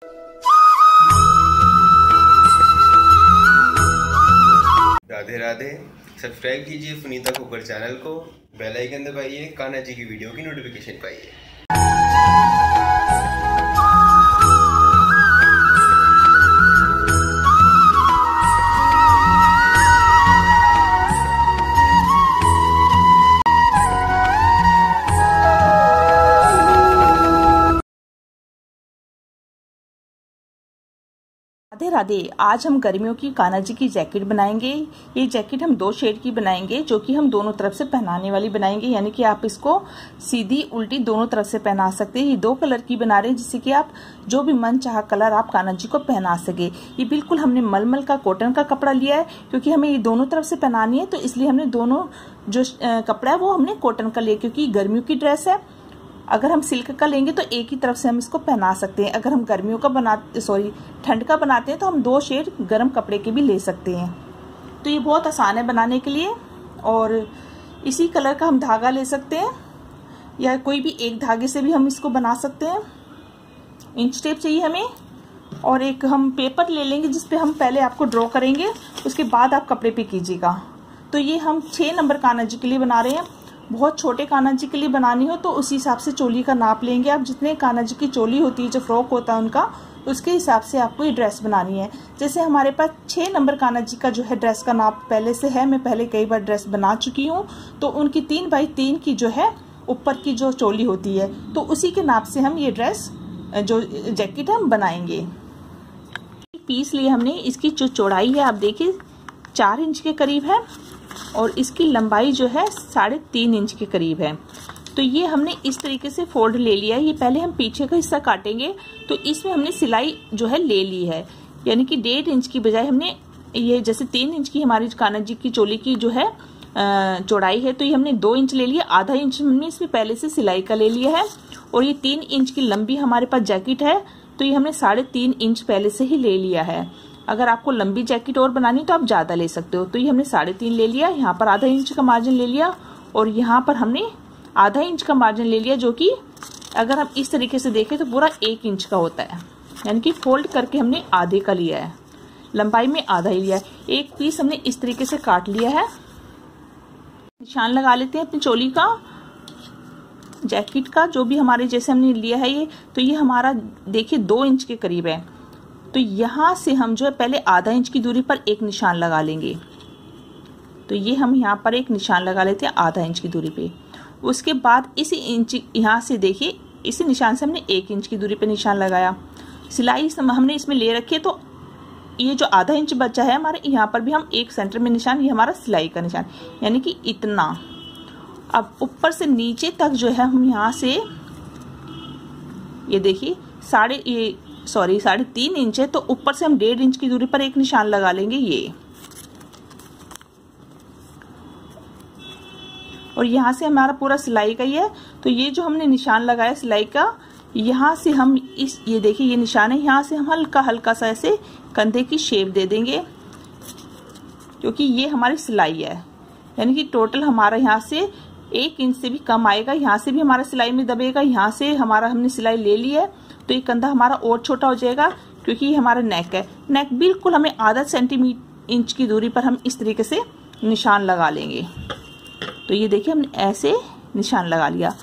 Radhe Radhe. Subscribe कीजिए Sunita Khokar channel को, bell icon दबाइए, कान्हा जी की वीडियो की नोटिफिकेशन पाइए। राधे राधे। आज हम गर्मियों की कान्हा जी की जैकेट बनाएंगे। ये जैकेट हम 2 शेड की बनाएंगे, जो कि हम दोनों तरफ से पहनाने वाली बनाएंगे, यानी कि आप इसको सीधी उल्टी दोनों तरफ से पहना सकते हैं। ये 2 कलर की बना रहे हैं, जिससे कि आप जो भी मन चाहा कलर आप कान्हा जी को पहना सके। ये बिल्कुल हमने मलमल का कॉटन का कपड़ा लिया है, क्योंकि हमें ये दोनों तरफ से पहनानी है, तो इसलिए हमने दोनों जो कपड़ा है वो हमने कॉटन का लिया, क्योंकि गर्मियों की ड्रेस है। अगर हम सिल्क का लेंगे तो एक ही तरफ से हम इसको पहना सकते हैं। अगर हम गर्मियों का ठंड का बनाते हैं तो हम 2 शेड गर्म कपड़े के भी ले सकते हैं। तो ये बहुत आसान है बनाने के लिए, और इसी कलर का हम धागा ले सकते हैं, या कोई भी एक धागे से भी हम इसको बना सकते हैं। इंच टेप चाहिए हमें, और एक हम पेपर ले लेंगे जिसपे हम पहले आपको ड्रॉ करेंगे, उसके बाद आप कपड़े पे कीजिएगा। तो ये हम 6 नंबर कान्हा जी के लिए बना रहे हैं। बहुत छोटे कान्हा जी के लिए बनानी हो तो उसी हिसाब से चोली का नाप लेंगे आप। जितने कान्हा जी की चोली होती है, जो फ्रॉक होता है उनका, उसके हिसाब से आपको ये ड्रेस बनानी है। जैसे हमारे पास 6 नंबर कान्हा जी का जो है ड्रेस का नाप पहले से है, मैं पहले कई बार ड्रेस बना चुकी हूँ, तो उनकी 3 बाई 3 की जो है ऊपर की जो चोली होती है, तो उसी के नाप से हम ये ड्रेस जो जैकेट हम बनाएंगे। पीस लिए हमने, इसकी जो चौड़ाई है आप देखिए 4 इंच के करीब है, और इसकी लंबाई जो है 3.5 इंच के करीब है। तो ये हमने इस तरीके से फोल्ड ले लिया है। ये पहले हम पीछे का हिस्सा काटेंगे, तो इसमें हमने सिलाई जो है ले ली है, यानी कि 1.5 इंच की बजाय हमने ये, जैसे 3 इंच की हमारी कान्हा जी की चोली की जो है चौड़ाई है, तो ये हमने 2 इंच ले लिया। आधा इंच हमने इसमें पहले से सिलाई का ले लिया है, और ये 3 इंच की लंबी हमारे पास जैकेट है, तो ये हमने 3.5 इंच पहले से ही ले लिया है। अगर आपको लंबी जैकेट और बनानी तो आप ज्यादा ले सकते हो। तो ये हमने 3.5 ले लिया, यहाँ पर आधा इंच का मार्जिन ले लिया, और यहाँ पर हमने आधा इंच का मार्जिन ले लिया, जो कि अगर हम इस तरीके से देखें तो पूरा 1 इंच का होता है, यानी कि फोल्ड करके हमने आधे का लिया है, लंबाई में आधा ही लिया है। एक पीस हमने इस तरीके से काट लिया है। निशान लगा लेते हैं अपनी चोली का, जैकेट का, जो भी हमारे जैसे हमने लिया है ये। तो ये हमारा देखिए 2 इंच के करीब है। तो यहाँ से हम जो है पहले आधा इंच की दूरी पर एक निशान लगा लेंगे। तो ये हम यहाँ पर एक निशान लगा लेते हैं आधा इंच की दूरी पे। उसके बाद इसी इंच, यहाँ से देखिए इसी निशान से हमने 1 इंच की दूरी पे निशान लगाया। सिलाई हमने इसमें ले रखी है, तो ये जो आधा इंच बचा है हमारे, यहाँ पर भी हम 1 सेंटर में निशान, ये हमारा सिलाई का निशान, यानी कि इतना। अब ऊपर से नीचे तक जो है हम यहाँ से, ये देखिए 3.5 इंच है, तो ऊपर से हम 1.5 इंच की दूरी पर एक निशान लगा लेंगे ये, और यहाँ से हमारा पूरा सिलाई का ही है। तो ये जो हमने निशान लगाया सिलाई का, यहाँ से हम ये देखिए ये निशान है, यहाँ से हम हल्का हल्का सा ऐसे कंधे की शेप दे देंगे, क्योंकि ये हमारी सिलाई है, यानी कि टोटल हमारा यहाँ से 1 इंच से भी कम आएगा। यहाँ से भी हमारा सिलाई में दबेगा, यहाँ से हमारा हमने सिलाई ले ली है, तो ये कंधा हमारा और छोटा हो जाएगा, क्योंकि ये हमारा नेक है। नेक बिल्कुल हमें आधा इंच की दूरी पर हम इस तरीके से निशान लगा लेंगे। तो ये देखिए हमने ऐसे निशान लगा लिया,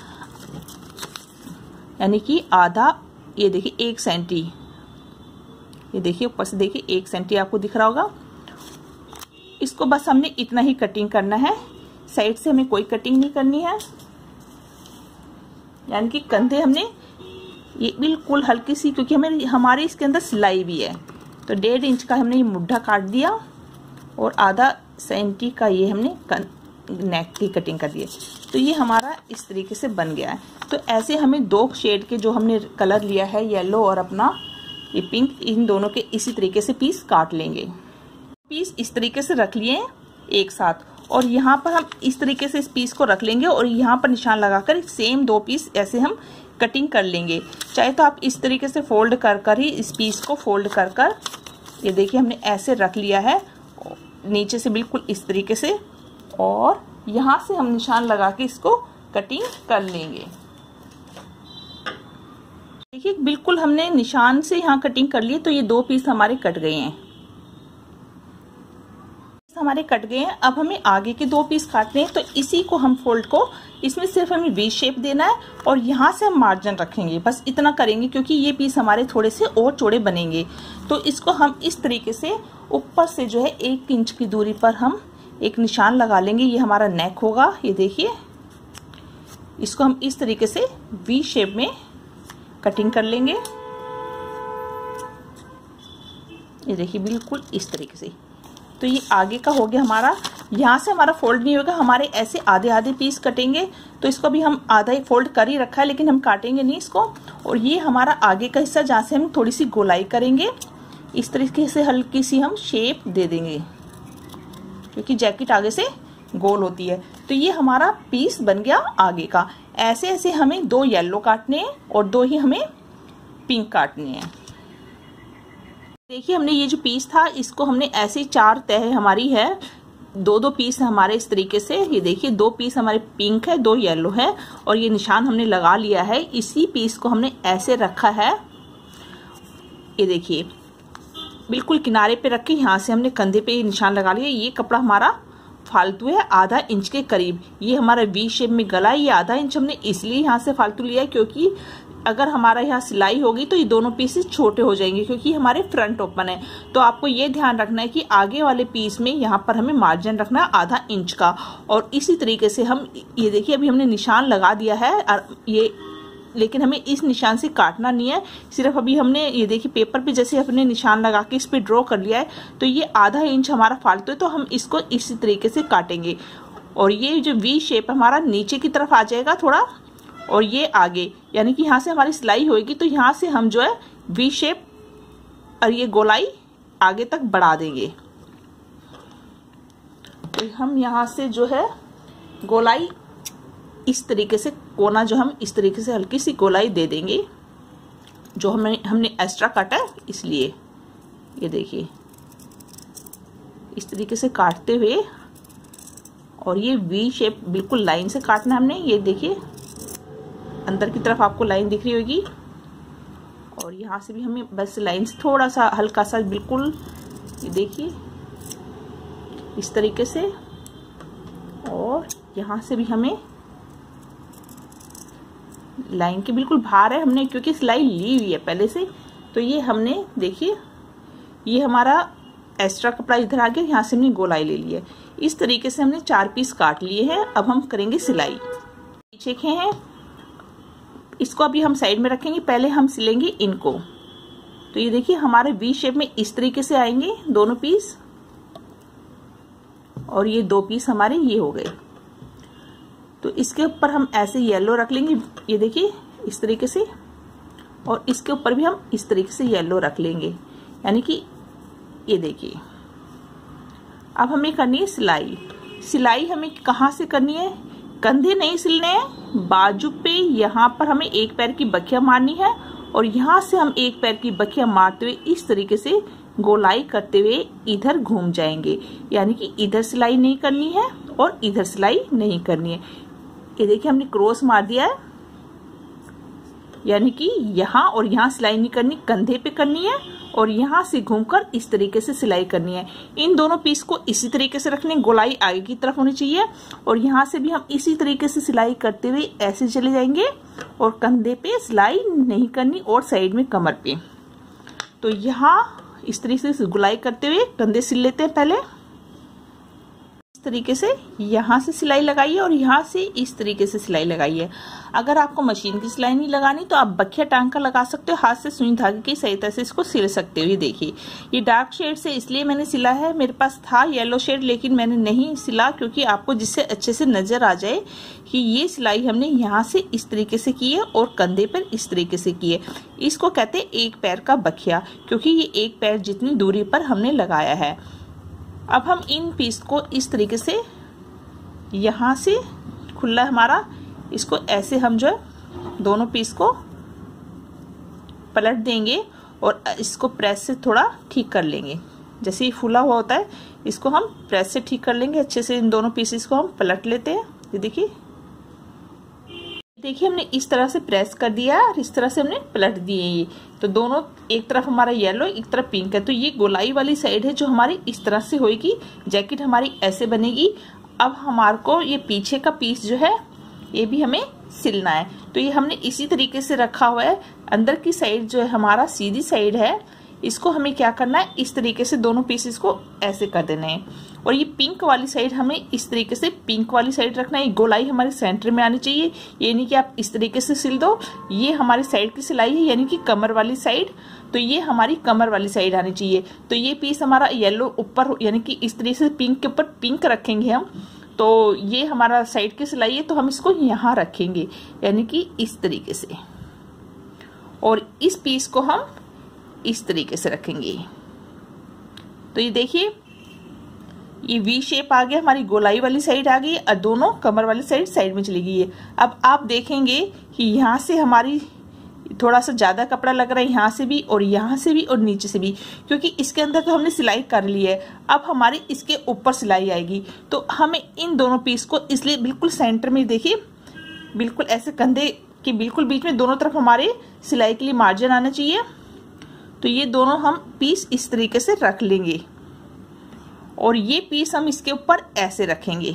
यानी कि आधा, ये देखिए 1 सेंटी, ये देखिए ऊपर से देखिए 1 सेंटी आपको दिख रहा होगा। इसको बस हमने इतना ही कटिंग करना है, साइड से हमें कोई कटिंग नहीं करनी है। यानी कि कंधे हमने ये बिल्कुल हल्की सी, क्योंकि हमारे इसके अंदर सिलाई भी है, तो 1.5 इंच का हमने ये मुड्ढा काट दिया, और आधा सेंटी का ये हमने नेक की कटिंग कर दी है। तो ये हमारा इस तरीके से बन गया है। तो ऐसे हमें 2 शेड के जो हमने कलर लिया है, येलो और अपना ये पिंक, इन दोनों के इसी तरीके से पीस काट लेंगे। पीस इस तरीके से रख लिए एक साथ, और यहाँ पर हम इस तरीके से इस पीस को रख लेंगे, और यहाँ पर निशान लगाकर सेम 2 पीस ऐसे हम कटिंग कर लेंगे। चाहे तो आप इस तरीके से फोल्ड कर कर ही इस पीस को फोल्ड कर कर, ये देखिए हमने ऐसे रख लिया है नीचे से बिल्कुल इस तरीके से, और यहाँ से हम निशान लगा के इसको कटिंग कर लेंगे। देखिए बिल्कुल हमने निशान से यहाँ कटिंग कर ली, तो ये 2 पीस हमारे कट गए हैं, हमारे कट गए हैं। अब हमें आगे के 2 पीस काटने हैं, तो इसी को हम फोल्ड को इसमें सिर्फ हमें वी शेप देना है और यहाँ से हम मार्जिन रखेंगे, बस इतना करेंगे क्योंकि ये पीस हमारे थोड़े से और चौड़े बनेंगे। तो इसको हम इस तरीके से ऊपर से जो है 1 इंच की दूरी पर हम एक निशान लगा लेंगे। ये हमारा नेक होगा, ये देखिए इसको हम इस तरीके से वी शेप में कटिंग कर लेंगे। ये देखिए बिल्कुल इस तरीके से। तो ये आगे का हो गया हमारा, यहाँ से हमारा फोल्ड नहीं होगा, हमारे ऐसे आधे आधे पीस कटेंगे। तो इसको भी हम आधा ही फोल्ड कर ही रखा है, लेकिन हम काटेंगे नहीं इसको। और ये हमारा आगे का हिस्सा जहाँ से हम थोड़ी सी गोलाई करेंगे, इस तरीके से हल्की सी हम शेप दे देंगे क्योंकि जैकेट आगे से गोल होती है। तो ये हमारा पीस बन गया आगे का। ऐसे ऐसे हमें 2 येलो काटने हैं और 2 ही हमें पिंक काटने हैं। देखिए हमने ये जो पीस था इसको हमने ऐसे 4 तह हमारी है, 2-2 पीस हमारे इस तरीके से। ये देखिए 2 पीस हमारे पिंक है, 2 येलो है और ये निशान हमने लगा लिया है। इसी पीस को हमने ऐसे रखा है, ये देखिए बिल्कुल किनारे पे रख के यहाँ से हमने कंधे पे निशान लगा लिया। ये कपड़ा हमारा फालतू है आधा इंच के करीब। ये हमारा वी शेप में गला है, ये आधा इंच हमने इसलिए यहाँ से फालतू लिया है क्योंकि अगर हमारा यहाँ सिलाई होगी तो ये दोनों पीसेस छोटे हो जाएंगे क्योंकि हमारे फ्रंट ओपन है। तो आपको ये ध्यान रखना है कि आगे वाले पीस में यहाँ पर हमें मार्जिन रखना है आधा इंच का। और इसी तरीके से हम ये देखिए अभी हमने निशान लगा दिया है ये, लेकिन हमें इस निशान से काटना नहीं है, सिर्फ अभी हमने ये देखिए पेपर पे जैसे अपने निशान लगा के इस पे ड्रॉ कर लिया है। तो ये आधा इंच हमारा फालतू है, तो हम इसको इसी तरीके से काटेंगे। और ये जो वी शेप हमारा नीचे की तरफ आ जाएगा थोड़ा, और ये आगे, यानी कि यहाँ से हमारी सिलाई होगी तो यहाँ से हम जो है वी शेप और ये गोलाई आगे तक बढ़ा देंगे। तो हम यहाँ से जो है गोलाई इस तरीके से, कोना जो हम इस तरीके से हल्की सी गोलाई दे देंगे, जो हमने एक्स्ट्रा काटा है इसलिए। ये देखिए इस तरीके से काटते हुए, और ये वी शेप बिल्कुल लाइन से काटना है हमने। ये देखिए अंदर की तरफ आपको लाइन दिख रही होगी, और यहाँ से भी हमें बस लाइन से थोड़ा सा हल्का सा बिल्कुल, ये देखिए इस तरीके से। और यहाँ से भी हमें लाइन के बिल्कुल बाहर है हमने, क्योंकि सिलाई ली हुई है पहले से। तो ये हमने देखिए ये हमारा एक्स्ट्रा कपड़ा इधर आ गया, यहाँ से हमने गोलाई ले ली है। इस तरीके से हमने 4 पीस काट लिए हैं। अब हम करेंगे सिलाई। पीछे के हैं, इसको अभी हम साइड में रखेंगे, पहले हम सिलेंगे इनको। तो ये देखिए हमारे वी शेप में इस तरीके से आएंगे दोनों पीस, और ये 2 पीस हमारे ये हो गए। तो इसके ऊपर हम ऐसे येलो रख लेंगे, ये देखिए इस तरीके से, और इसके ऊपर भी हम इस तरीके से येलो रख लेंगे, यानी कि ये देखिए। अब हमें करनी है सिलाई। सिलाई हमें कहाँ से करनी है, कंधे नहीं सिलने हैं, बाजू पे यहाँ पर हमें एक पैर की बखिया मारनी है, और यहाँ से हम एक पैर की बखिया मारते हुए इस तरीके से गोलाई करते हुए इधर घूम जाएंगे, यानी कि इधर सिलाई नहीं करनी है और इधर सिलाई नहीं करनी है। ये देखिए हमने क्रॉस मार दिया है, यानी कि यहाँ और यहाँ सिलाई नहीं करनी, कंधे पे करनी है, और यहाँ से घूमकर इस तरीके से सिलाई करनी है। इन दोनों पीस को इसी तरीके से रखने, गोलाई आगे की तरफ होनी चाहिए, और यहाँ से भी हम इसी तरीके से सिलाई करते हुए ऐसे चले जाएंगे, और कंधे पे सिलाई नहीं करनी और साइड में कमर पे। तो यहाँ इस तरीके से गोलाई करते हुए कंधे सिल लेते हैं पहले। इस तरीके से यहाँ से सिलाई लगाइए और यहाँ से इस तरीके से सिलाई लगाइए। अगर आपको मशीन की सिलाई नहीं लगानी तो आप बखिया टांग कर लगा सकते हो, हाथ से सुई धागे की सहायता से इसको सिल सकते हो। ये देखिए ये डार्क शेड से इसलिए मैंने सिला है, मेरे पास था येलो शेड लेकिन मैंने नहीं सिला, क्योंकि आपको जिससे अच्छे से नजर आ जाए कि ये सिलाई हमने यहाँ से इस तरीके से की है और कंधे पर इस तरीके से की है। इसको कहते हैं एक पैर का बखिया, क्योंकि ये एक पैर जितनी दूरी पर हमने लगाया है। अब हम इन पीस को इस तरीके से यहाँ से खुला हमारा, इसको ऐसे हम जो है दोनों पीस को पलट देंगे और इसको प्रेस से थोड़ा ठीक कर लेंगे। जैसे ये फूला हुआ होता है इसको हम प्रेस से ठीक कर लेंगे अच्छे से। इन दोनों पीसेस को हम पलट लेते हैं। ये देखिए देखिए हमने इस तरह से प्रेस कर दिया और इस तरह से हमने पलट दिए ये, तो दोनों एक तरफ हमारा येलो एक तरफ पिंक है, तो ये गोलाई वाली साइड है जो हमारी इस तरह से होगी। जैकेट हमारी ऐसे बनेगी। अब हमारे को ये पीछे का पीस जो है ये भी हमें सिलना है, तो ये हमने इसी तरीके से रखा हुआ है। अंदर की साइड जो है हमारा सीधी साइड है, इसको हमें क्या करना है, इस तरीके से दोनों पीसेस को ऐसे कर देने हैं। और ये पिंक वाली साइड हमें इस तरीके से पिंक वाली साइड रखना है। ये गोलाई हमारे सेंटर में आनी चाहिए, ये नहीं कि आप इस तरीके से सिल दो। ये हमारी साइड की सिलाई है, यानी कि कमर वाली साइड, तो ये हमारी कमर वाली साइड आनी चाहिए। तो ये पीस हमारा येलो ऊपर, यानी कि इस तरीके से पिंक के ऊपर पिंक रखेंगे हम, तो ये हमारा साइड की सिलाई है, तो हम इसको यहाँ रखेंगे यानी कि इस तरीके से, और इस पीस को हम इस तरीके से रखेंगे। तो ये देखिए ये वी शेप आ गया, हमारी गोलाई वाली साइड आ गई और दोनों कमर वाली साइड में चली गई है। अब आप देखेंगे कि यहाँ से हमारी थोड़ा सा ज्यादा कपड़ा लग रहा है, यहाँ से भी और यहाँ से भी और नीचे से भी, क्योंकि इसके अंदर तो हमने सिलाई कर ली है। अब हमारी इसके ऊपर सिलाई आएगी, तो हमें इन दोनों पीस को इसलिए बिल्कुल सेंटर में देखिए, बिल्कुल ऐसे कंधे के बिल्कुल बीच में दोनों तरफ हमारे सिलाई के लिए मार्जिन आना चाहिए। तो ये दोनों हम पीस इस तरीके से रख लेंगे और ये पीस हम इसके ऊपर ऐसे रखेंगे।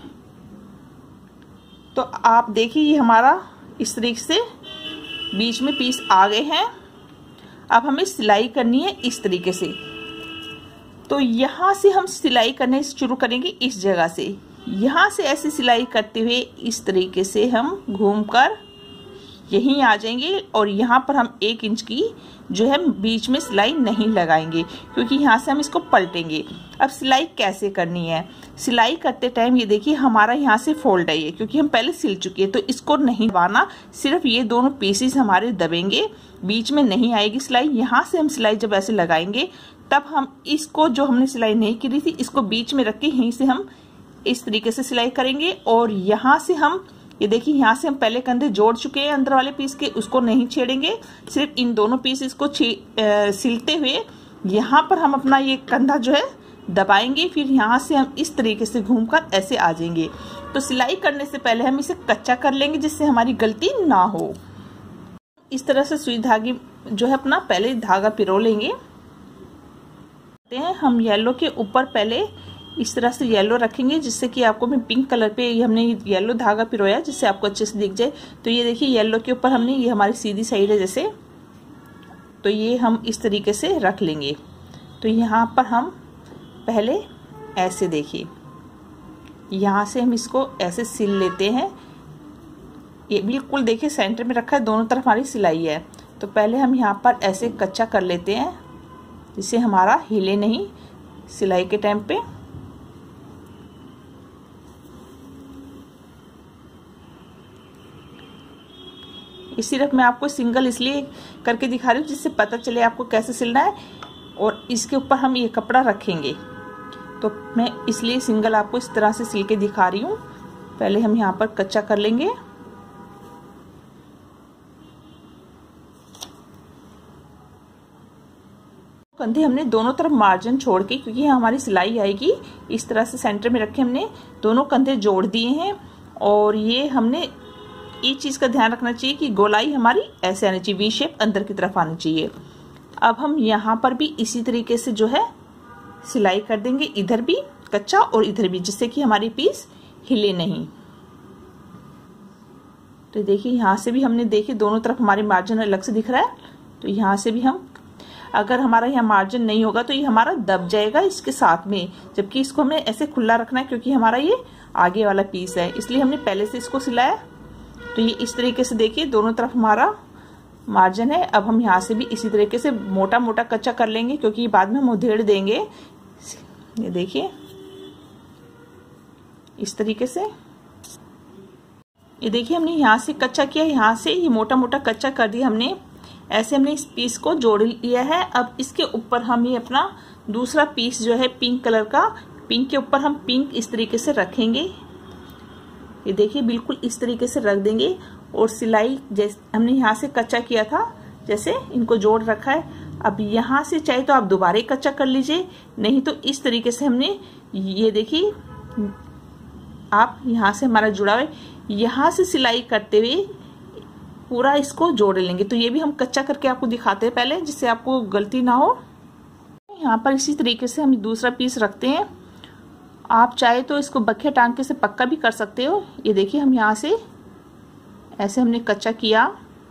तो आप देखिए ये हमारा इस तरीके से बीच में पीस आ गए हैं। अब हमें सिलाई करनी है इस तरीके से, तो यहां से हम सिलाई करने शुरू करेंगे इस जगह से। यहां से ऐसे सिलाई करते हुए इस तरीके से हम घूमकर यहीं आ जाएंगे और यहाँ पर हम 1 इंच की जो है बीच में सिलाई नहीं लगाएंगे, क्योंकि यहाँ से हम इसको पलटेंगे। अब सिलाई कैसे करनी है, सिलाई करते टाइम ये देखिए हमारा यहाँ से फोल्ड है ये, क्योंकि हम पहले सिल चुके हैं, तो इसको नहीं दबाना, सिर्फ ये दोनों पीसेस हमारे दबेंगे, बीच में नहीं आएगी सिलाई। यहाँ से हम सिलाई जब ऐसे लगाएंगे तब हम इसको जो हमने सिलाई नहीं की थी इसको बीच में रख के यहीं से हम इस तरीके से सिलाई करेंगे। और यहाँ से हम ये देखिए यहाँ से हम पहले कंधे जोड़ चुके हैं अंदर वाले पीस के, उसको नहीं छेड़ेंगे, सिर्फ इन दोनों पीसेस को सिलते हुए यहाँ पर हम अपना ये कंधा जो है दबाएंगे। फिर यहाँ से हम इस तरीके से घूमकर ऐसे आ जाएंगे। तो सिलाई करने से पहले हम इसे कच्चा कर लेंगे जिससे हमारी गलती ना हो। इस तरह से सुई धागे जो है अपना पहले धागा पिरो लेंगे। हम येलो के ऊपर पहले इस तरह से येलो रखेंगे, जिससे कि आपको मैं पिंक कलर पे हमने येलो धागा पिरोया जिससे आपको अच्छे से दिख जाए। तो ये देखिए येलो के ऊपर हमने, ये हमारी सीधी साइड है जैसे, तो ये हम इस तरीके से रख लेंगे। तो यहाँ पर हम पहले ऐसे देखिए यहाँ से हम इसको ऐसे सिल लेते हैं। ये बिल्कुल देखिए सेंटर में रखा है, दोनों तरफ हमारी सिलाई है। तो पहले हम यहाँ पर ऐसे कच्चा कर लेते हैं जिससे हमारा हिले नहीं सिलाई के टाइम पे। सिर्फ मैं आपको सिंगल इसलिए करके दिखा रही हूँ जिससे पता चले आपको कैसे सिलना है। और इसके ऊपर हम ये कपड़ा रखेंगे, तो मैं इसलिए सिंगल आपको इस तरह से सिल के दिखा रही हूँ। पहले हम यहाँ पर कच्चा कर लेंगे। कंधे हमने दोनों तरफ मार्जिन छोड़ के, क्योंकि हमारी सिलाई आएगी इस तरह से सेंटर में रखे, हमने दोनों कंधे जोड़ दिए हैं। और ये हमने एक चीज का ध्यान रखना चाहिए कि गोलाई हमारी ऐसे आनी चाहिए, वी शेप अंदर की तरफ आनी चाहिए। अब हम यहाँ पर भी इसी तरीके से जो है सिलाई कर देंगे, इधर भी कच्चा और इधर भी, जिससे कि हमारी पीस हिले नहीं। तो देखिए यहाँ से भी हमने देखिए दोनों तरफ हमारे मार्जिन अलग से दिख रहा है। तो यहाँ से भी हम, अगर हमारा यहाँ मार्जिन नहीं होगा तो ये हमारा दब जाएगा इसके साथ में, जबकि इसको हमें ऐसे खुला रखना है क्योंकि हमारा ये आगे वाला पीस है, इसलिए हमने पहले से इसको सिलाया। तो ये इस तरीके से देखिए दोनों तरफ हमारा मार्जिन है। अब हम यहाँ से भी इसी तरीके से मोटा मोटा कच्चा कर लेंगे, क्योंकि बाद में हम उधेड़ देंगे। ये देखिए इस तरीके से, ये देखिए हमने यहाँ से कच्चा किया, यहाँ से ये मोटा मोटा कच्चा कर दिया हमने। ऐसे हमने इस पीस को जोड़ लिया है। अब इसके ऊपर हम ये अपना दूसरा पीस जो है पिंक कलर का, पिंक के ऊपर हम पिंक इस तरीके से रखेंगे। ये देखिए बिल्कुल इस तरीके से रख देंगे। और सिलाई जैसे हमने यहाँ से कच्चा किया था, जैसे इनको जोड़ रखा है। अब यहाँ से चाहे तो आप दोबारा कच्चा कर लीजिए, नहीं तो इस तरीके से हमने, ये देखिए आप यहाँ से हमारा जुड़ा हुआ है, यहाँ से सिलाई करते हुए पूरा इसको जोड़ लेंगे। तो ये भी हम कच्चा करके आपको दिखाते हैं पहले, जिससे आपको गलती ना हो। यहाँ पर इसी तरीके से हम दूसरा पीस रखते हैं। आप चाहे तो इसको बखे टांग के से पक्का भी कर सकते हो। ये देखिए हम यहाँ से ऐसे हमने कच्चा किया,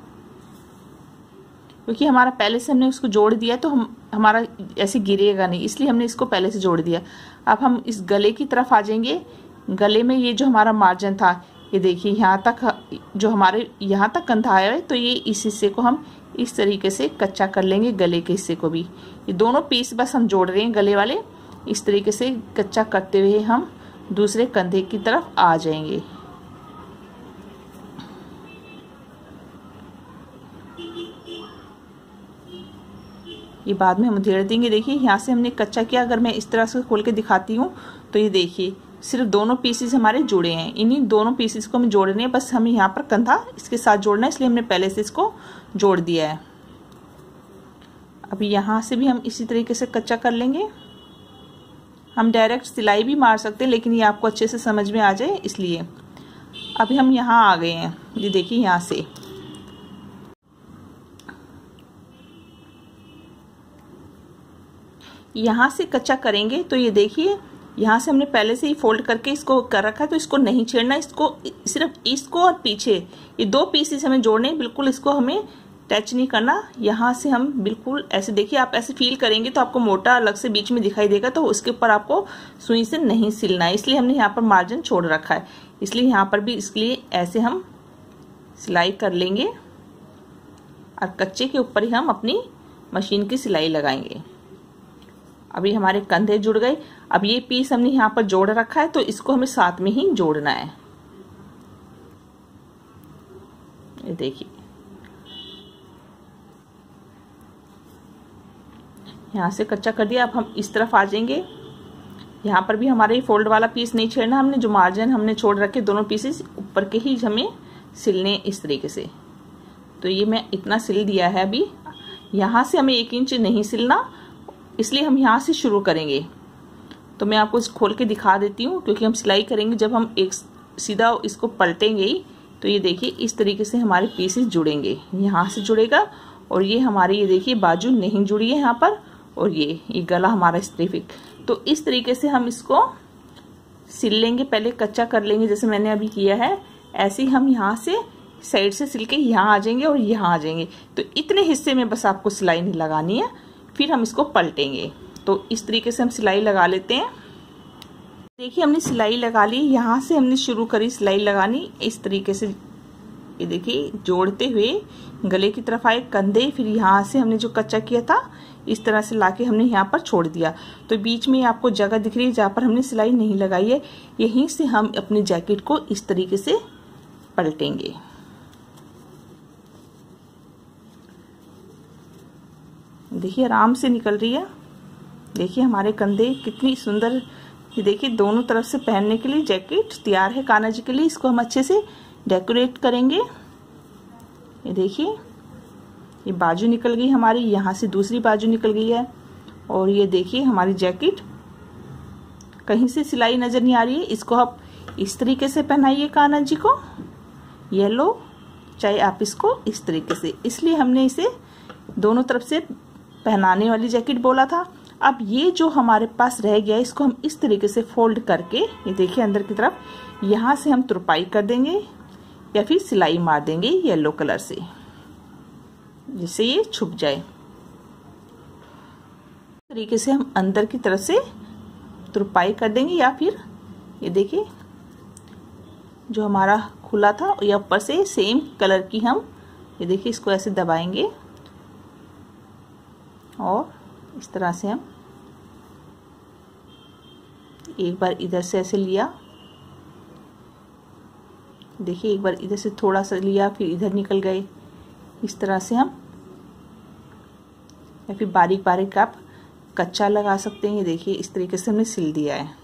क्योंकि हमारा पहले से हमने उसको जोड़ दिया तो हमारा ऐसे गिरेगा नहीं, इसलिए हमने इसको पहले से जोड़ दिया। अब हम इस गले की तरफ आ जाएंगे। गले में ये जो हमारा मार्जिन था, ये देखिए यहाँ तक जो हमारे यहाँ तक कंधा आया है, तो ये इस हिस्से को हम इस तरीके से कच्चा कर लेंगे। गले के हिस्से को भी, ये दोनों पीस बस हम जोड़ रहे हैं गले वाले। इस तरीके से कच्चा करते हुए हम दूसरे कंधे की तरफ आ जाएंगे। ये बाद में हम उधेड़ देंगे। देखिए यहाँ से हमने कच्चा किया। अगर मैं इस तरह से खोल के दिखाती हूँ तो ये देखिए सिर्फ दोनों पीसेस हमारे जुड़े हैं। इन्हीं दोनों पीसेस को हमें जोड़ने हैं, बस हमें यहाँ पर कंधा इसके साथ जोड़ना है, इसलिए हमने पहले से इसको जोड़ दिया है। अभी यहाँ से भी हम इसी तरीके से कच्चा कर लेंगे। हम डायरेक्ट सिलाई भी मार सकते हैं, लेकिन ये आपको अच्छे से समझ में आ जाए इसलिए। अभी हम यहाँ आ गए हैं। ये देखिए यहाँ से यहाँ से कच्चा करेंगे तो ये देखिए यहाँ से हमने पहले से ही फोल्ड करके इसको कर रखा है, तो इसको नहीं छेड़ना। इसको सिर्फ इसको और पीछे ये दो पीसेस हमें जोड़ने, बिल्कुल इसको हमें टच नहीं करना। यहाँ से हम बिल्कुल ऐसे, देखिए आप ऐसे फील करेंगे तो आपको मोटा अलग से बीच में दिखाई देगा, तो उसके ऊपर आपको सुई से नहीं सिलना है, इसलिए हमने यहाँ पर मार्जिन छोड़ रखा है। इसलिए यहाँ पर भी इसके लिए ऐसे हम सिलाई कर लेंगे और कच्चे के ऊपर ही हम अपनी मशीन की सिलाई लगाएंगे। अभी हमारे कंधे जुड़ गए। अब ये पीस हमने यहाँ पर जोड़ रखा है, तो इसको हमें साथ में ही जोड़ना है। ये देखिए यहाँ से कच्चा कर दिया। अब हम इस तरफ आ जाएंगे। यहाँ पर भी हमारे फोल्ड वाला पीस नहीं छेड़ना, हमने जो मार्जिन हमने छोड़ रखे दोनों पीसेस ऊपर के ही हमें सिलने इस तरीके से। तो ये मैं इतना सिल दिया है। अभी यहाँ से हमें 1 इंच नहीं सिलना, इसलिए हम यहाँ से शुरू करेंगे। तो मैं आपको इसको खोल के दिखा देती हूँ, क्योंकि हम सिलाई करेंगे जब हम एक सीधा इसको पलटेंगे ही, तो ये देखिए इस तरीके से हमारे पीसेस जुड़ेंगे। यहाँ से जुड़ेगा और ये हमारी ये देखिए बाजू नहीं जुड़ी है यहाँ पर, और ये गला हमारा स्ट्रिफिक। तो इस तरीके से हम इसको सिल लेंगे। पहले कच्चा कर लेंगे जैसे मैंने अभी किया है, ऐसे ही हम यहाँ से साइड से सिल के यहाँ आ जाएंगे और यहाँ आ जाएंगे। तो इतने हिस्से में बस आपको सिलाई नहीं लगानी है, फिर हम इसको पलटेंगे। तो इस तरीके से हम सिलाई लगा लेते हैं। देखिए हमने सिलाई लगा ली। यहाँ से हमने शुरू करी सिलाई लगानी इस तरीके से। ये देखिए जोड़ते हुए गले की तरफ आए कंधे, फिर यहाँ से हमने जो कच्चा किया था इस तरह से लाके हमने यहाँ पर छोड़ दिया। तो बीच में आपको जगह दिख रही है जहाँ पर हमने सिलाई नहीं लगाई है, यहीं से हम अपने जैकेट को इस तरीके से पलटेंगे। देखिए आराम से निकल रही है। देखिए हमारे कंधे कितनी सुंदर, ये देखिए दोनों तरफ से पहनने के लिए जैकेट तैयार है कान्हा जी के लिए। इसको हम अच्छे से डेकोरेट करेंगे। ये देखिए ये बाजू निकल गई हमारी, यहाँ से दूसरी बाजू निकल गई है। और ये देखिए हमारी जैकेट, कहीं से सिलाई नजर नहीं आ रही है। इसको आप इस तरीके से पहनाइए कान्हा जी को, येलो, चाहे आप इसको इस तरीके से, इसलिए हमने इसे दोनों तरफ से पहनाने वाली जैकेट बोला था। अब ये जो हमारे पास रह गया इसको हम इस तरीके से फोल्ड करके, ये देखिए अंदर की तरफ, यहाँ से हम तुरपाई कर देंगे या फिर सिलाई मार देंगे येलो कलर से, जिससे ये छुप जाए। इस तरीके से हम अंदर की तरफ से तुरपाई कर देंगे, या फिर ये देखिए जो हमारा खुला था या ऊपर से सेम कलर की हम, ये देखिए इसको ऐसे दबाएंगे और इस तरह से हम एक बार इधर से ऐसे लिया, देखिए एक बार इधर से थोड़ा सा लिया फिर इधर निकल गए। इस तरह से हम, या फिर बारीक बारीक आप कच्चा लगा सकते हैं। ये देखिए इस तरीके से हमने सिल दिया है।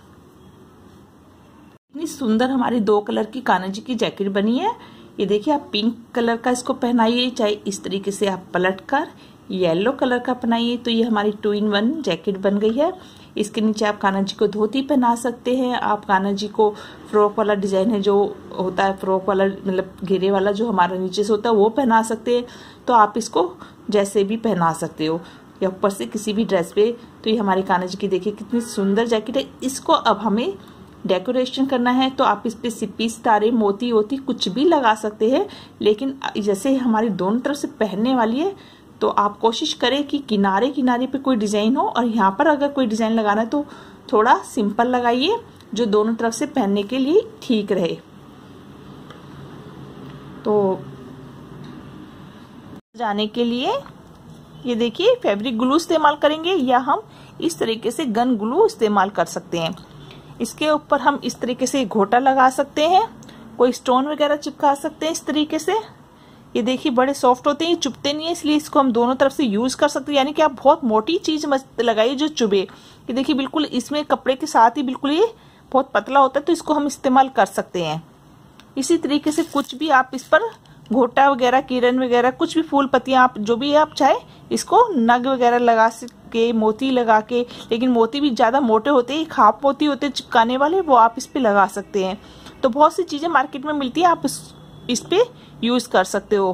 इतनी सुंदर हमारी 2 कलर की कान्हा जी की जैकेट बनी है। ये देखिए आप पिंक कलर का इसको पहनाइए, चाहे इस तरीके से आप पलट कर, येलो कलर का बनाइए। तो ये हमारी 2 in 1 जैकेट बन गई है। इसके नीचे आप कान्हा जी को धोती पहना सकते हैं। आप कान्हा जी को फ्रॉक वाला डिजाइन है जो होता है, फ्रॉक वाला मतलब घेरे वाला जो हमारा नीचे से होता है वो पहना सकते हैं। तो आप इसको जैसे भी पहना सकते हो या ऊपर से किसी भी ड्रेस पे। तो ये हमारी कान्हा जी की देखिए कितनी सुंदर जैकेट है। इसको अब हमें डेकोरेशन करना है तो आप इस पे सिप्पी सितारे मोती वोती कुछ भी लगा सकते हैं। लेकिन जैसे हमारी दोनों तरफ से पहनने वाली है तो आप कोशिश करें कि किनारे किनारे पे कोई डिजाइन हो, और यहाँ पर अगर कोई डिजाइन लगाना है तो थोड़ा सिंपल लगाइए जो दोनों तरफ से पहनने के लिए ठीक रहे। तो जाने के लिए ये देखिए फैब्रिक ग्लू इस्तेमाल करेंगे या हम इस तरीके से गन ग्लू इस्तेमाल कर सकते हैं। इसके ऊपर हम इस तरीके से घोटा लगा सकते हैं, कोई स्टोन वगैरह चिपका सकते हैं इस तरीके से। ये देखिए बड़े सॉफ्ट होते हैं, ये चुभते नहीं है, इसलिए इसको हम दोनों तरफ से यूज कर सकते हैं। यानी कि आप बहुत मोटी चीज मत लगाइए जो चुभे। ये देखिए बिल्कुल इसमें कपड़े के साथ ही बिल्कुल ये बहुत पतला होता है तो इसको हम इस्तेमाल कर सकते हैं। इसी तरीके से कुछ भी आप इस पर घोटा वगैरह किरण वगैरह कुछ भी फूल पत्तियां आप जो भी आप चाहे इसको नग वगैरह लगा के मोती लगा के, लेकिन मोती भी ज्यादा मोटे होते हैं, खाप मोती होते हैं चिपकाने वाले, वो आप इस पे लगा सकते हैं। तो बहुत सी चीजें मार्केट में मिलती है, आप इस पे यूज कर सकते हो।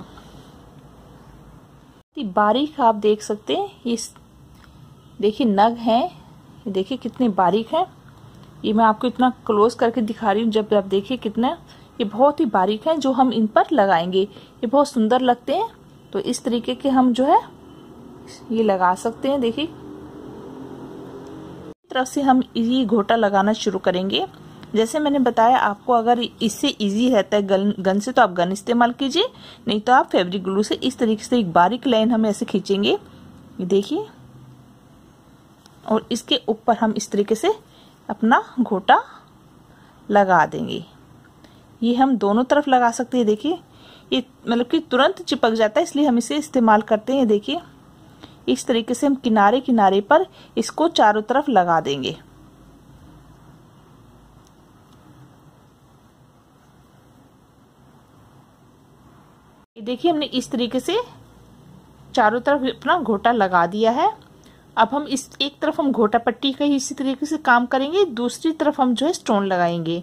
बारीक आप देख सकते हैं, ये देखिए नग हैं, ये देखिए कितने बारीक हैं। ये मैं आपको इतना क्लोज करके दिखा रही हूँ, जब आप देखिए कितने ये बहुत ही बारीक हैं जो हम इन पर लगाएंगे। ये बहुत सुंदर लगते हैं। तो इस तरीके के हम जो है ये लगा सकते हैं। देखिए तरफ से हम ये घोटा लगाना शुरू करेंगे। जैसे मैंने बताया आपको, अगर इससे इजी रहता है गन से तो आप गन इस्तेमाल कीजिए, नहीं तो आप फैब्रिक ग्लू से इस तरीके से एक बारीक लाइन हम ऐसे खींचेंगे, ये देखिए, और इसके ऊपर हम इस तरीके से अपना घोटा लगा देंगे। ये हम दोनों तरफ लगा सकते हैं। देखिए ये मतलब कि तुरंत चिपक जाता है, इसलिए हम इसे इस्तेमाल करते हैं। देखिए इस तरीके से हम किनारे किनारे पर इसको चारों तरफ लगा देंगे। देखिए हमने इस तरीके से चारों तरफ अपना घोटा लगा दिया है। अब हम इस एक तरफ हम घोटा पट्टी का ही इसी तरीके से काम करेंगे, दूसरी तरफ हम जो है स्टोन लगाएंगे।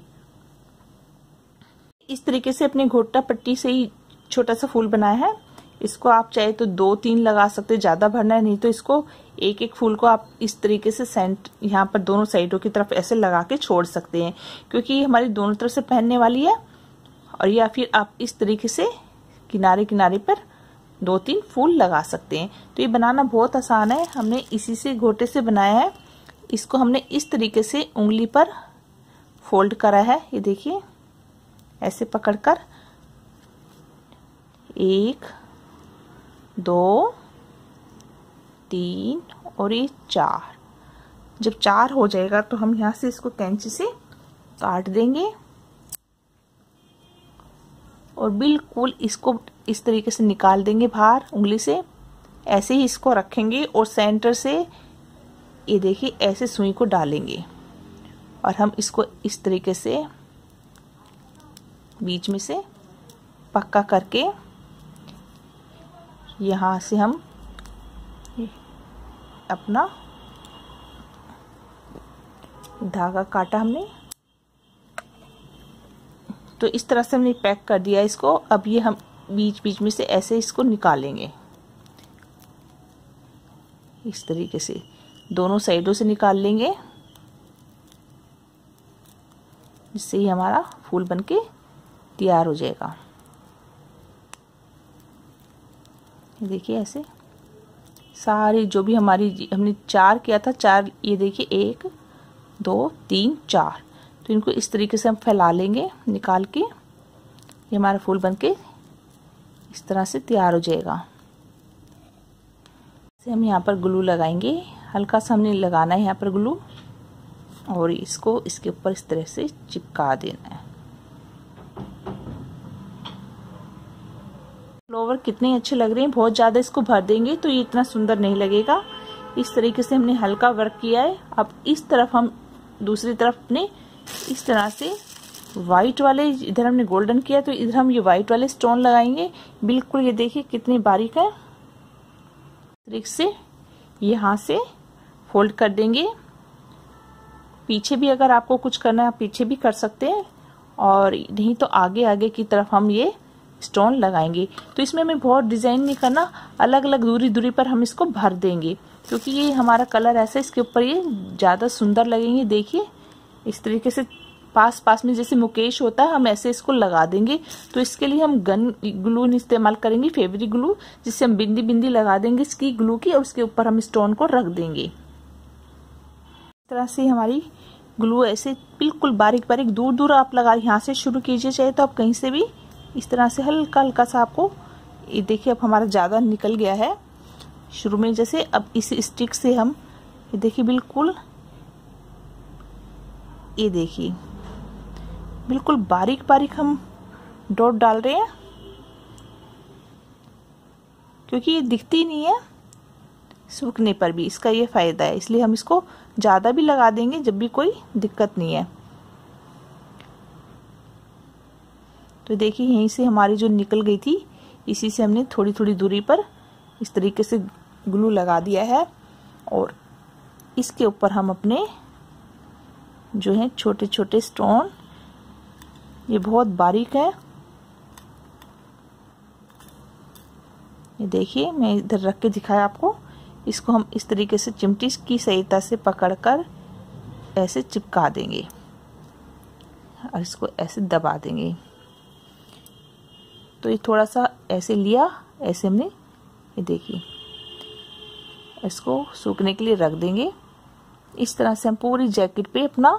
इस तरीके से अपने घोटा पट्टी से ही छोटा सा फूल बनाया है। इसको आप चाहे तो 2-3 लगा सकते, ज्यादा भरना है, नहीं तो इसको एक एक फूल को आप इस तरीके से सेंट यहाँ पर दोनों साइडों की तरफ ऐसे लगा के छोड़ सकते हैं, क्योंकि ये हमारी दोनों तरफ से पहनने वाली है। और या फिर आप इस तरीके से किनारे किनारे पर 2-3 फूल लगा सकते हैं। तो ये बनाना बहुत आसान है, हमने इसी से घोटे से बनाया है। इसको हमने इस तरीके से उंगली पर फोल्ड करा है, ये देखिए ऐसे पकड़कर 1 2 3 और ये 4। जब 4 हो जाएगा तो हम यहाँ से इसको कैंची से काट देंगे और बिल्कुल इसको इस तरीके से निकाल देंगे बाहर उंगली से। ऐसे ही इसको रखेंगे और सेंटर से ये देखिए ऐसे सुई को डालेंगे और हम इसको इस तरीके से बीच में से पक्का करके यहाँ से हम अपना धागा काटा हमने, तो इस तरह से हमने पैक कर दिया इसको। अब ये हम बीच बीच में से ऐसे इसको निकालेंगे, इस तरीके से दोनों साइडों से निकाल लेंगे, जिससे ही हमारा फूल बनके तैयार हो जाएगा। देखिए ऐसे सारी जो भी हमारी हमने 4 किया था, 4 ये देखिए 1 2 3 4, तो इनको इस तरीके से हम फैला लेंगे निकाल के। ये हमारा फूल बनके इस तरह से तैयार हो जाएगा। इसे हम यहाँ पर ग्लू लगाएंगे, हल्का सा हमने लगाना है यहाँ पर ग्लू, और इसको इसके ऊपर इस तरह से चिपका देना है। फ्लावर कितने अच्छे लग रहे हैं, बहुत ज्यादा इसको भर देंगे तो ये इतना सुंदर नहीं लगेगा। इस तरीके से हमने हल्का वर्क किया है। अब इस तरफ हम दूसरी तरफ अपने इस तरह से व्हाइट वाले, इधर हमने गोल्डन किया तो इधर हम ये व्हाइट वाले स्टोन लगाएंगे। बिल्कुल ये देखिए कितनी बारीक है। तरीके से यहाँ से फोल्ड कर देंगे। पीछे भी अगर आपको कुछ करना है आप पीछे भी कर सकते हैं, और नहीं तो आगे आगे की तरफ हम ये स्टोन लगाएंगे। तो इसमें हमें बहुत डिजाइन नहीं करना, अलग अलग दूरी दूरी पर हम इसको भर देंगे, क्योंकि ये हमारा कलर ऐसा इसके ऊपर ये ज्यादा सुंदर लगेंगे। देखिए इस तरीके से पास पास में जैसे मुकेश होता है हम ऐसे इसको लगा देंगे। तो इसके लिए हम गन ग्लू इस्तेमाल करेंगे, फेब्रिक ग्लू, जिससे हम बिंदी बिंदी लगा देंगे इसकी ग्लू की, और उसके ऊपर हम स्टोन को रख देंगे। इस तरह से हमारी ग्लू ऐसे बिल्कुल बारीक बारीक दूर दूर आप लगा, यहाँ से शुरू कीजिए, चाहे तो आप कहीं से भी इस तरह से हल्का हल्का सा आपको, ये देखिए अब हमारा ज्यादा निकल गया है शुरू में जैसे। अब इस स्टिक से हम ये देखिए बिल्कुल, ये देखिए बिल्कुल बारीक बारीक हम डॉट डाल रहे हैं, क्योंकि ये दिखती नहीं है सूखने पर भी, इसका ये फायदा है, इसलिए हम इसको ज्यादा भी लगा देंगे जब भी कोई दिक्कत नहीं है। तो देखिए यहीं से हमारी जो निकल गई थी, इसी से हमने थोड़ी थोड़ी दूरी पर इस तरीके से ग्लू लगा दिया है, और इसके ऊपर हम अपने जो है छोटे छोटे स्टोन, ये बहुत बारीक है, ये देखिए मैं इधर रख के दिखाया आपको, इसको हम इस तरीके से चिमटी की सहायता से पकड़कर ऐसे चिपका देंगे और इसको ऐसे दबा देंगे। तो ये थोड़ा सा ऐसे लिया, ऐसे हमने, ये देखिए इसको सूखने के लिए रख देंगे। इस तरह से हम पूरी जैकेट पे अपना,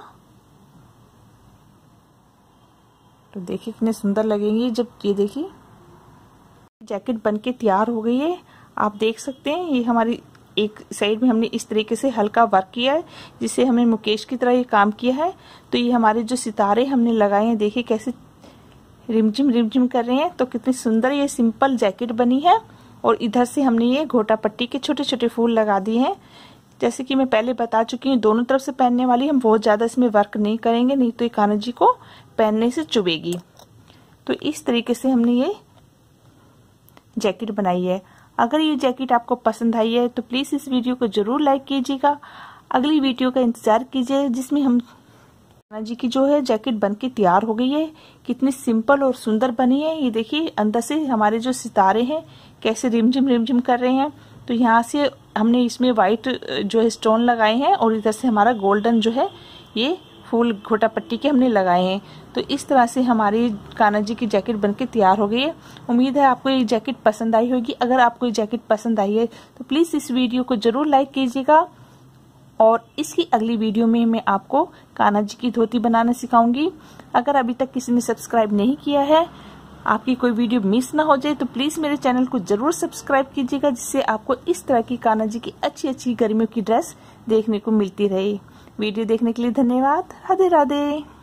तो देखिए कितने सुंदर लगेंगे जब, ये देखिए जैकेट बनके तैयार हो गई है। आप देख सकते हैं ये हमारी एक साइड में हमने इस तरीके से हल्का वर्क किया है, जिससे हमें मुकेश की तरह ये काम किया है। तो ये हमारे जो सितारे हमने लगाए हैं, देखिए कैसे रिमझिम कर रहे हैं। तो कितनी सुंदर ये सिंपल जैकेट बनी है। और इधर से हमने ये घोटा पट्टी के छोटे छोटे फूल लगा दिए हैं। जैसे कि मैं पहले बता चुकी हूँ, दोनों तरफ से पहनने वाली, हम बहुत ज्यादा इसमें वर्क नहीं करेंगे, नहीं तो ये कान्हा जी को पहनने से चुभेगी। तो इस तरीके से हमने ये जैकेट बनाई है। अगर ये जैकेट आपको पसंद आई है तो प्लीज इस वीडियो को जरूर लाइक कीजिएगा। अगली वीडियो का इंतजार कीजिए, जिसमें हम कान्हा जी की जो है जैकेट बनके तैयार हो गई है। कितनी सिंपल और सुंदर बनी है। ये देखिए अंदर से हमारे जो सितारे हैं कैसे रिमझिम कर रहे हैं। तो यहाँ से हमने इसमें व्हाइट जो है स्टोन लगाए हैं, और इधर से हमारा गोल्डन जो है ये फूल घोटा पट्टी के हमने लगाए हैं। तो इस तरह से हमारी कान्हा जी की जैकेट बनके तैयार हो गई है। उम्मीद है आपको ये जैकेट पसंद आई होगी। अगर आपको ये जैकेट पसंद आई है तो प्लीज इस वीडियो को जरूर लाइक कीजिएगा। और इसकी अगली वीडियो में मैं आपको कान्हा जी की धोती बनाना सिखाऊंगी। अगर अभी तक किसी ने सब्सक्राइब नहीं किया है, आपकी कोई वीडियो मिस ना हो जाए, तो प्लीज मेरे चैनल को जरूर सब्सक्राइब कीजिएगा, जिससे आपको इस तरह की कान्हा जी की अच्छी गर्मियों की ड्रेस देखने को मिलती रहे। वीडियो देखने के लिए धन्यवाद। राधे राधे।